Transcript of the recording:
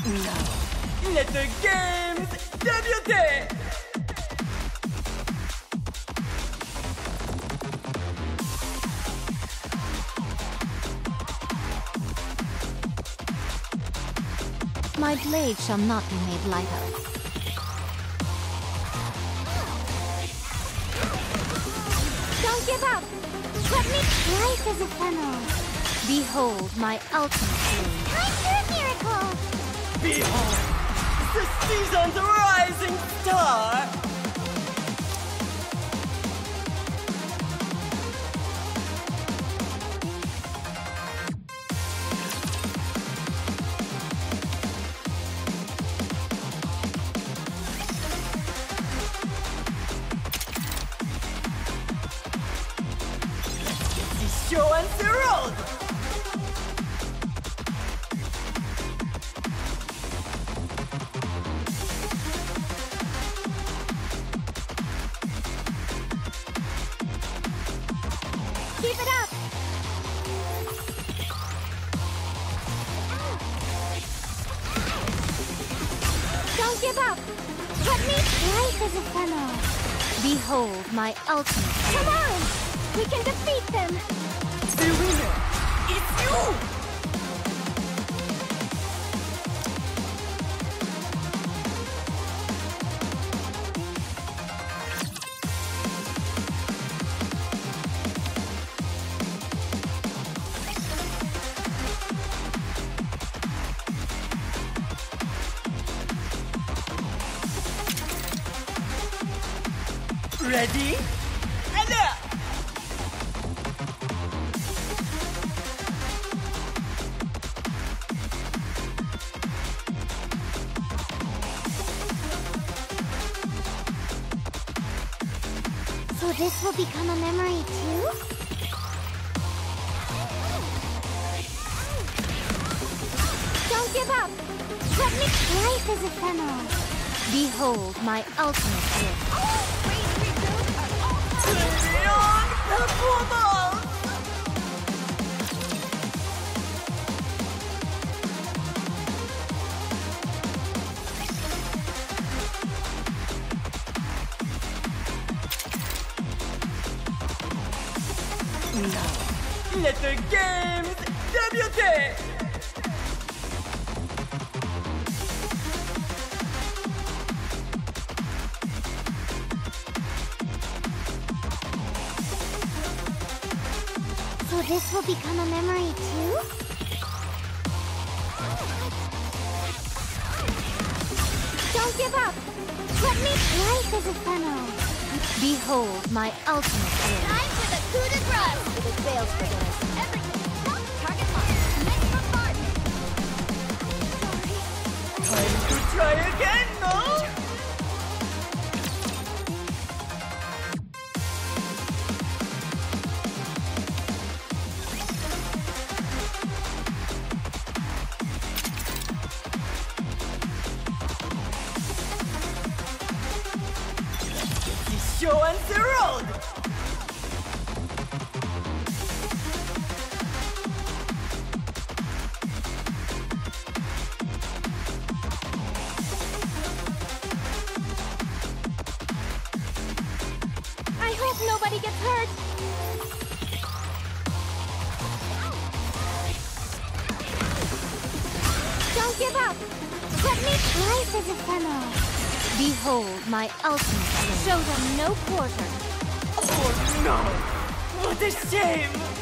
Now, let the games débute! My blade shall not be made light of. Don't give up! Let me... Life is ephemeral. Behold my ultimate blade. I'm your miracle! Behold, the season's rising star! Show and the road! Keep it up! Don't give up! Let me... Life is ephemeral. Behold my ultimate. Come on! We can defeat them! The winner is you! Ready? And up! So this will become a memory too? Don't give up! Let me... Life is ephemeral. Behold my ultimate gift. Beyond performance! Now, let the games débute! So this will become a memory too? Don't give up! Let me... Life is ephemeral. Behold my ultimate gift. Time for the coup de grace! It fails for this. Everything stop, target locked. Next bombardment! Time to try again, no? Show and the road! I hope nobody gets hurt. Don't give up. Let me... Life is ephemeral. Behold my ultimate. Show them no quarter. Oh no! What a shame!